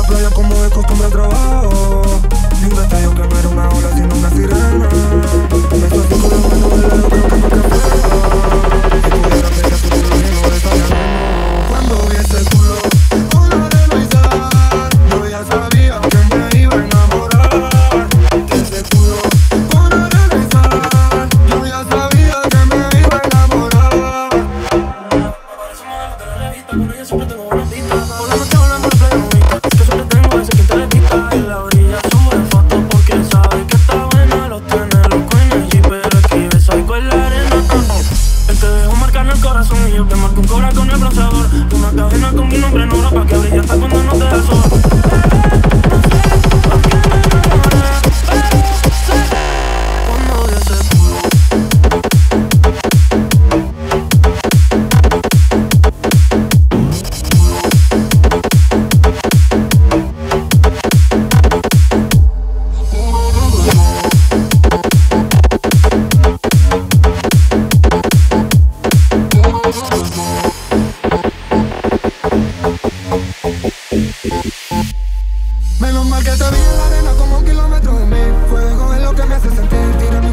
playa como de costumbre al trabajo. Ni un destello que no era una ola sino una sirena. Un beso así con la mano del lado creo que más que fuera. Si pudiera apreciar tu culo y no estaría nuevo. Cuando vi ese culo una de Luisa, yo ya sabía que me iba a enamorar. De ese culo una de Luisa, yo ya sabía que me iba a enamorar. Parece modelo de la revista, con ella siempre tengo buena vista. Por la noche volando la playa bonita, que siempre tengo ese quien te le quita. Y la orilla sube fotos porque sabe que está buena. Los tiene loco en el jeep, pero escribe psycho en la arena. Él te dejó marcar en el corazón y yo te marco un cobra con el bronceador. Una cadena con mi nombre en oro pa' que brille hasta cuando no te da el sol. Cuando vi ese culo, menos mal que te vi en la arena como un kilómetro de mí. Fuego es lo que me hace sentir. Tírame